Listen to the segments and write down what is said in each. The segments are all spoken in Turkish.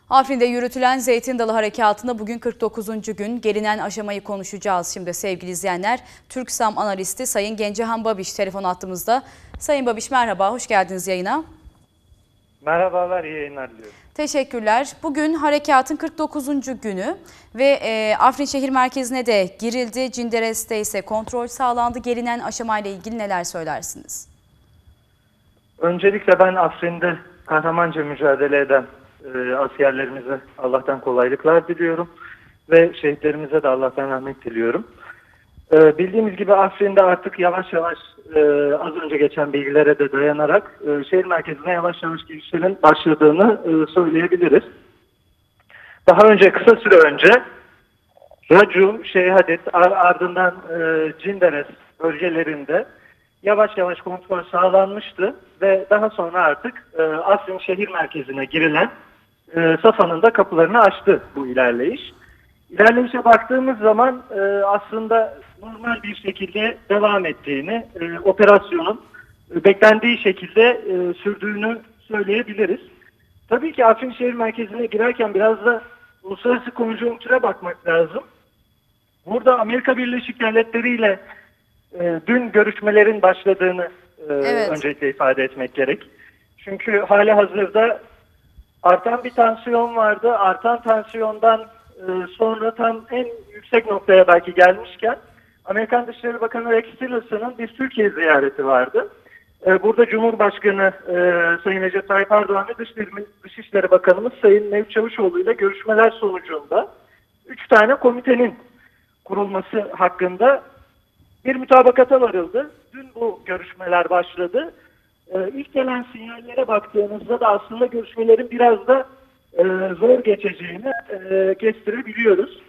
Afrin'de yürütülen Zeytin Dalı Harekatı'nda bugün 49. gün gelinen aşamayı konuşacağız. Şimdi sevgili izleyenler, Türksam analisti Sayın Gencehan Babiş telefon attığımızda. Sayın Babiş merhaba, hoş geldiniz yayına. Merhabalar, iyi yayınlar diliyorum. Teşekkürler. Bugün harekatın 49. günü ve Afrin şehir merkezine de girildi. Cinderes'te ise kontrol sağlandı. Gelinen aşamayla ilgili neler söylersiniz? Öncelikle ben Afrin'de kahramanca mücadele eden askerlerimize Allah'tan kolaylıklar diliyorum ve şehitlerimize de Allah'tan rahmet diliyorum. Bildiğimiz gibi Afrin'de artık yavaş yavaş az önce geçen bilgilere de dayanarak şehir merkezine yavaş yavaş girişlerin başladığını söyleyebiliriz. Daha önce, kısa süre önce Racum, Şeyhadet, ardından Cinderes bölgelerinde yavaş yavaş kontrol sağlanmıştı ve daha sonra artık Afrin şehir merkezine girilen Safa'nın da kapılarını açtı bu ilerleyiş. İlerleyişe baktığımız zaman aslında normal bir şekilde devam ettiğini, operasyonun beklendiği şekilde sürdüğünü söyleyebiliriz. Tabii ki Afrin şehir merkezine girerken biraz da uluslararası konjonktüre bakmak lazım. Burada Amerika Birleşik Devletleri ile dün görüşmelerin başladığını Evet. öncelikle ifade etmek gerek. Çünkü hali hazırda artan bir tansiyon vardı. Artan tansiyondan sonra tam en yüksek noktaya belki gelmişken Amerikan Dışişleri Bakanı Rex Tillerson'ın bir Türkiye ziyareti vardı. Burada Cumhurbaşkanı Sayın Recep Tayyip Erdoğan ve Dışişleri Bakanımız Sayın Mevlüt Çavuşoğlu ile görüşmeler sonucunda 3 tane komitenin kurulması hakkında bir mutabakata varıldı. Dün bu görüşmeler başladı. İlk gelen sinyallere baktığımızda da aslında görüşmelerin biraz da zor geçeceğini kestirebiliyoruz.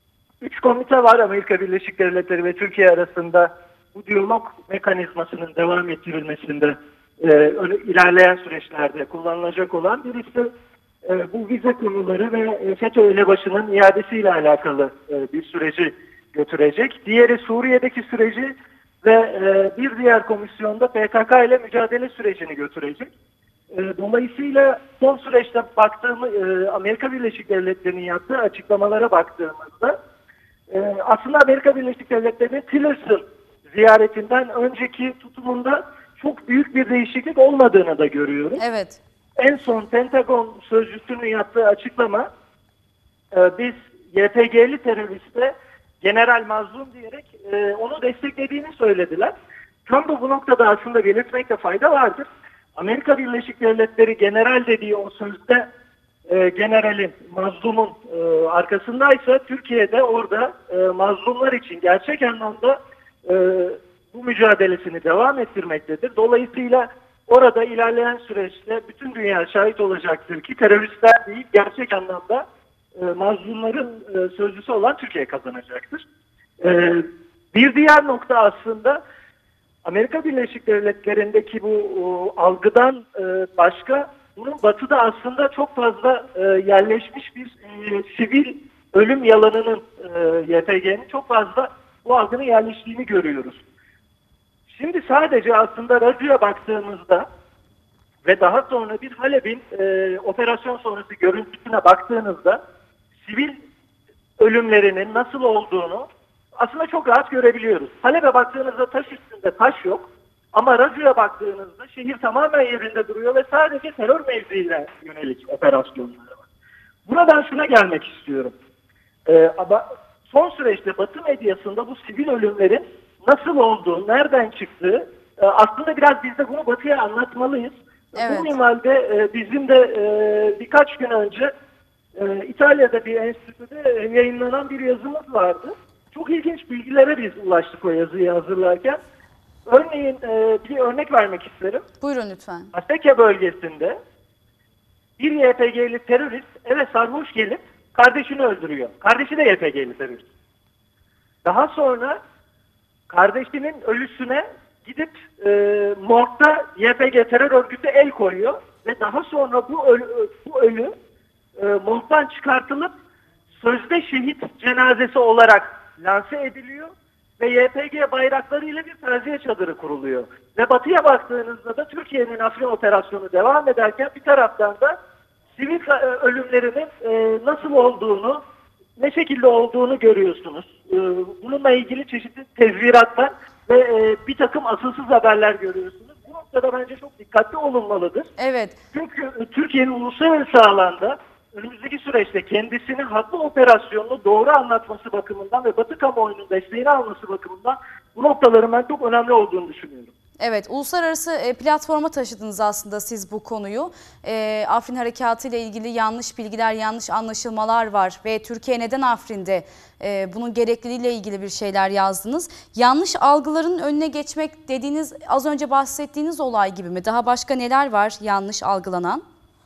3 komite var Amerika Birleşik Devletleri ve Türkiye arasında bu diyalog mekanizmasının devam ettirilmesinde ilerleyen süreçlerde kullanılacak olan. Birisi bu vize konuları ve FETÖ elebaşının iadesiyle alakalı bir süreci götürecek. Diğeri Suriye'deki süreci ve bir diğer komisyonda PKK ile mücadele sürecini götürecek. Dolayısıyla son süreçte baktığımız Amerika Birleşik Devletleri'nin yaptığı açıklamalara baktığımızda aslında Amerika Birleşik Devletleri'nin Tillerson ziyaretinden önceki tutumunda çok büyük bir değişiklik olmadığını da görüyoruz. Evet. En son Pentagon sözcüsünün yaptığı açıklama biz YPG'li teröriste General Mazlum diyerek onu desteklediğini söylediler. Tam da bu noktada aslında belirtmekte fayda vardır. Amerika Birleşik Devletleri general dediği o sözde generalin, mazlumun arkasındaysa Türkiye'de orada mazlumlar için gerçek anlamda bu mücadelesini devam ettirmektedir. Dolayısıyla orada ilerleyen süreçte bütün dünya şahit olacaktır ki teröristler değil gerçek anlamda mazlumların sözcüsü olan Türkiye kazanacaktır. Bir diğer nokta aslında Amerika Birleşik Devletleri'ndeki bu algıdan başka bunun batıda aslında çok fazla yerleşmiş bir sivil ölüm yalanının YPG'nin çok fazla bu algının yerleştiğini görüyoruz. Şimdi sadece aslında radyoya baktığımızda ve daha sonra bir Halep'in operasyon sonrası görüntüsüne baktığınızda sivil ölümlerinin nasıl olduğunu aslında çok rahat görebiliyoruz. Halep'e baktığınızda taş üstünde taş yok ama radyoya baktığınızda şehir tamamen yerinde duruyor ve sadece terör mevziine yönelik operasyonlar var. Buradan şuna gelmek istiyorum. Ama son süreçte Batı medyasında bu sivil ölümlerin nasıl olduğu, nereden çıktığı aslında biraz biz de bunu Batı'ya anlatmalıyız. Evet. Bu minvalde bizim de birkaç gün önce İtalya'da bir enstitüde yayınlanan bir yazımız vardı. Çok ilginç bilgilere biz ulaştık o yazıyı hazırlarken. Örneğin bir örnek vermek isterim. Buyurun lütfen. Aseke bölgesinde bir YPG'li terörist eve sarhoş gelip kardeşini öldürüyor. Kardeşi de YPG'li terörist. Daha sonra kardeşinin ölüsüne gidip morgda YPG terör örgütü el koyuyor ve daha sonra bu ölü morgdan çıkartılıp sözde şehit cenazesi olarak lanse ediliyor ve YPG bayraklarıyla bir taziye çadırı kuruluyor. Ve batıya baktığınızda da Türkiye'nin Afrin operasyonu devam ederken bir taraftan da sivil ölümlerinin nasıl olduğunu, ne şekilde olduğunu görüyorsunuz. Bununla ilgili çeşitli tezviratlar ve bir takım asılsız haberler görüyorsunuz. Bu noktada bence çok dikkatli olunmalıdır. Evet. Çünkü Türkiye'nin uluslararası alanda önümüzdeki süreçte kendisini haklı operasyonunu doğru anlatması bakımından ve Batı kamuoyunun desteğini alması bakımından bu noktaların ben çok önemli olduğunu düşünüyorum. Evet, uluslararası platforma taşıdınız aslında siz bu konuyu. Afrin Harekatı ile ilgili yanlış bilgiler, yanlış anlaşılmalar var ve Türkiye neden Afrin'de bunun gerekliliğiyle ilgili bir şeyler yazdınız. Yanlış algıların önüne geçmek dediğiniz, az önce bahsettiğiniz olay gibi mi? Daha başka neler var yanlış algılanan?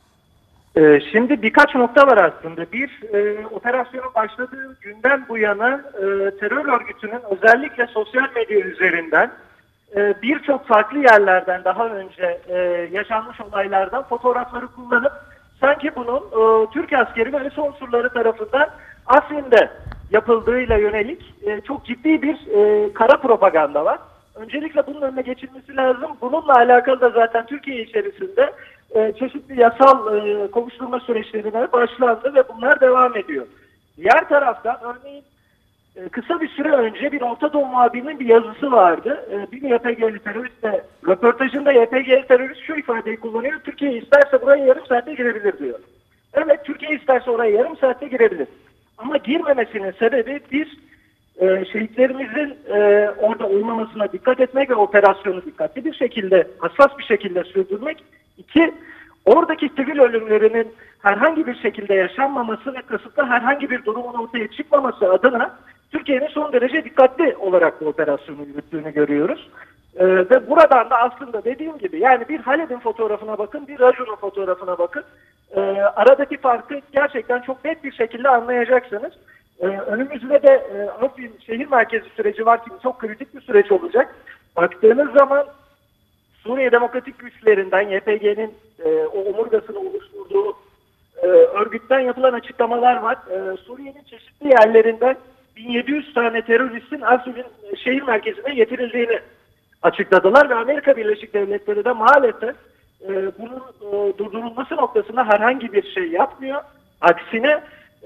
Şimdi birkaç nokta var aslında. Bir, operasyonun başladığı günden bu yana terör örgütünün özellikle sosyal medya üzerinden birçok farklı yerlerden daha önce yaşanmış olaylardan fotoğrafları kullanıp sanki bunun Türk askeri ve üs unsurları tarafından Afrin'de yapıldığıyla yönelik çok ciddi bir kara propaganda var. Öncelikle bunun önüne geçilmesi lazım. Bununla alakalı da zaten Türkiye içerisinde çeşitli yasal kovuşturma süreçlerine başlandı ve bunlar devam ediyor. Diğer taraftan örneğin kısa bir süre önce bir Orta Doğu muhabirinin bir yazısı vardı. Bir YPG'li teröristle röportajında YPG'li terörist şu ifadeyi kullanıyor. Türkiye isterse buraya yarım saatte girebilir diyor. Evet, Türkiye isterse oraya yarım saatte girebilir. Ama girmemesinin sebebi bir, şehitlerimizin orada olmamasına dikkat etmek ve operasyonu dikkatli bir şekilde, hassas bir şekilde sürdürmek. İki, oradaki sivil ölümlerinin herhangi bir şekilde yaşanmaması ve kasıtlı herhangi bir durumun ortaya çıkmaması adına Türkiye'nin son derece dikkatli olarak bu operasyonu yürüttüğünü görüyoruz. Ve buradan da aslında dediğim gibi yani bir Halep'in fotoğrafına bakın, bir Rajun'un fotoğrafına bakın. Aradaki farkı gerçekten çok net bir şekilde anlayacaksınız. Önümüzde de Afrin şehir merkezi süreci var ki çok kritik bir süreç olacak. Baktığınız zaman Suriye Demokratik Güçlerinden YPG'nin o omurgasını oluşturduğu örgütten yapılan açıklamalar var. Suriye'nin çeşitli yerlerinden 1700 tane teröristin Afrin'in şehir merkezine getirildiğini açıkladılar ve Amerika Birleşik Devletleri de maalesef bunun durdurulması noktasında herhangi bir şey yapmıyor. Aksine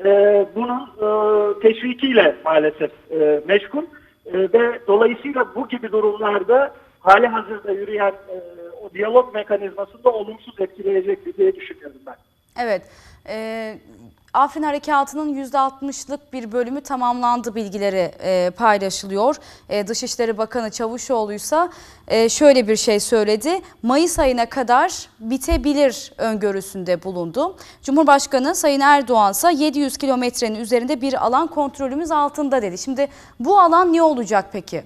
bunun teşvikiyle maalesef meşgul ve dolayısıyla bu gibi durumlarda hali hazırda yürüyen o diyalog mekanizmasını da olumsuz etkileyecektir diye düşünüyorum ben. Evet. Afrin Harekatı'nın %60'lık bir bölümü tamamlandı bilgileri paylaşılıyor. Dışişleri Bakanı Çavuşoğlu'ysa şöyle bir şey söyledi. Mayıs ayına kadar bitebilir öngörüsünde bulundu. Cumhurbaşkanı Sayın Erdoğan ise 700 kilometrenin üzerinde bir alan kontrolümüz altında dedi. Şimdi bu alan ne olacak peki?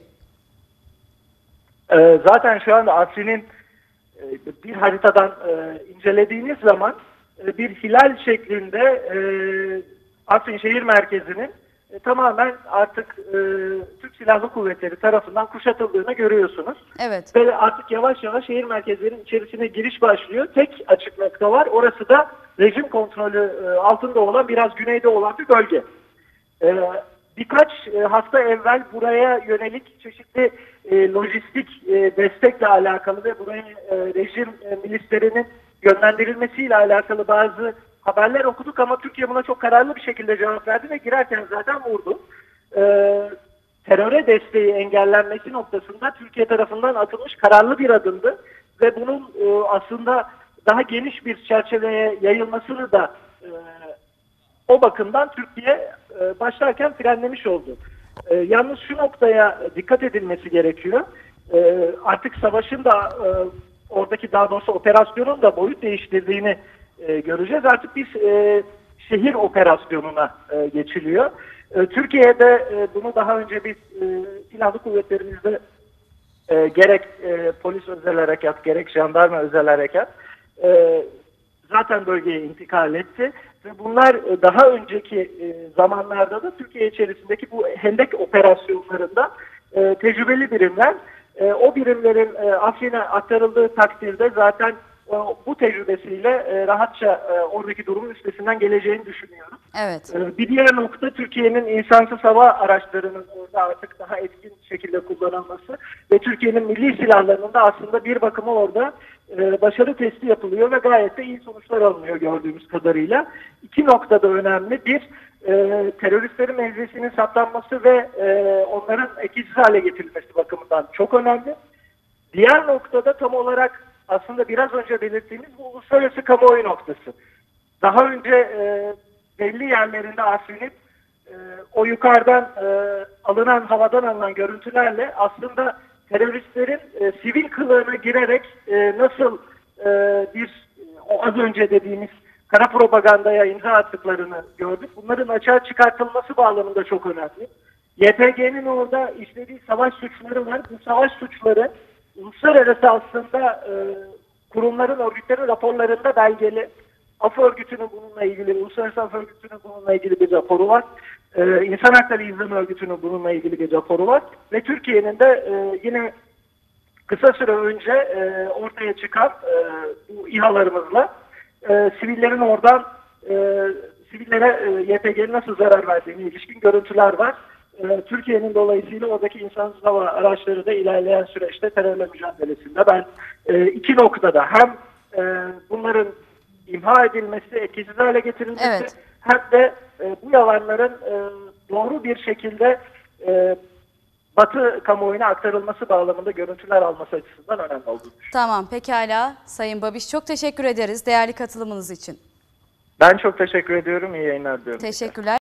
Zaten şu anda Afrin'in bir haritadan incelediğiniz zaman bir hilal şeklinde Afrin şehir merkezinin tamamen artık Türk Silahlı Kuvvetleri tarafından kuşatıldığını görüyorsunuz. Evet. Ve artık yavaş yavaş şehir merkezlerinin içerisine giriş başlıyor. Tek açık nokta var. Orası da rejim kontrolü altında olan biraz güneyde olan bir bölge. Birkaç hafta evvel buraya yönelik çeşitli lojistik destekle alakalı ve buraya rejim milislerinin yönlendirilmesiyle alakalı bazı haberler okuduk ama Türkiye buna çok kararlı bir şekilde cevap verdi ve girerken zaten vurdu. Teröre desteği engellenmesi noktasında Türkiye tarafından atılmış kararlı bir adımdı ve bunun aslında daha geniş bir çerçeveye yayılmasını da o bakımdan Türkiye başlarken frenlemiş oldu. Yalnız şu noktaya dikkat edilmesi gerekiyor. Artık savaşın da oradaki daha doğrusu operasyonun da boyut değiştirdiğini göreceğiz. Artık bir şehir operasyonuna geçiliyor. Türkiye'de bunu daha önce biz silahlı kuvvetlerimizde gerek polis özel harekat gerek jandarma özel harekat zaten bölgeye intikal etti. Ve bunlar daha önceki zamanlarda da Türkiye içerisindeki bu hendek operasyonlarında tecrübeli birimler. O birimlerin Afrin'e aktarıldığı takdirde zaten bu tecrübesiyle rahatça oradaki durumun üstesinden geleceğini düşünüyorum. Evet. Bir diğer nokta Türkiye'nin insansız hava araçlarının orada artık daha etkin şekilde kullanılması ve Türkiye'nin milli silahlarının da aslında bir bakıma orada başarı testi yapılıyor ve gayet de iyi sonuçlar alınıyor gördüğümüz kadarıyla. İki noktada önemli. Bir, teröristlerin mevzisinin saptanması ve onların etkisiz hale getirilmesi bakımından çok önemli. Diğer noktada tam olarak aslında biraz önce belirttiğimiz bu uluslararası kamuoyu noktası. Daha önce belli yerlerinde Afrin'in o yukarıdan havadan alınan görüntülerle aslında teröristlerin sivil kılığına girerek nasıl o az önce dediğimiz kara propagandaya imza attıklarını gördük. Bunların açığa çıkartılması bağlamında çok önemli. YPG'nin orada işlediği savaş suçları var. Bu savaş suçları uluslararası aslında kurumların, örgütlerin raporlarında belgeli. Af Örgütü'nün bununla ilgili, Uluslararası Af Örgütü'nün bununla ilgili bir raporu var. İnsan Hakları İzleme Örgütü'nün bununla ilgili bir raporu var. Ve Türkiye'nin de yine kısa süre önce ortaya çıkan bu İHA'larımızla sivillerin oradan sivillere YPG'nin nasıl zarar verdiğine ilişkin görüntüler var. Türkiye'nin dolayısıyla oradaki insansız hava araçları da ilerleyen süreçte terörle mücadelesinde ben iki noktada hem bunların imha edilmesi, etkisiz hale getirilmesi Evet. hem de bu yalanların doğru bir şekilde Batı kamuoyuna aktarılması bağlamında görüntüler alması açısından önemli olduğunu düşünüyorum. Tamam, pekala Sayın Babiş, çok teşekkür ederiz değerli katılımınız için. Ben çok teşekkür ediyorum. İyi yayınlar diliyorum. Teşekkürler.